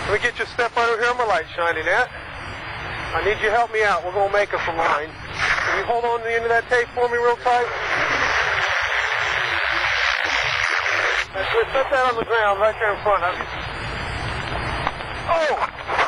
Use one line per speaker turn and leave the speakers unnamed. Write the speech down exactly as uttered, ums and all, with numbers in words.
Let me get your step under here. My light shining at. I need you to help me out. We're going to make it for mine. Can you hold on to the end of that tape for me real tight? That's good. Set that on the ground right there in front of you. Oh!